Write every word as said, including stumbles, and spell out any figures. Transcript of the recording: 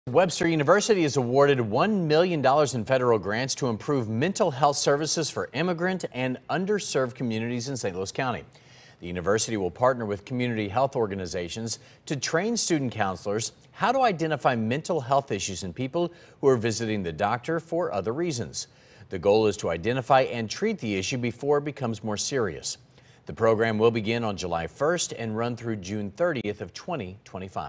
Webster University is awarded one million dollars in federal grants to improve mental health services for immigrant and underserved communities in Saint Louis County. The university will partner with community health organizations to train student counselors how to identify mental health issues in people who are visiting the doctor for other reasons. The goal is to identify and treat the issue before it becomes more serious. The program will begin on July first and run through June thirtieth of twenty twenty-five.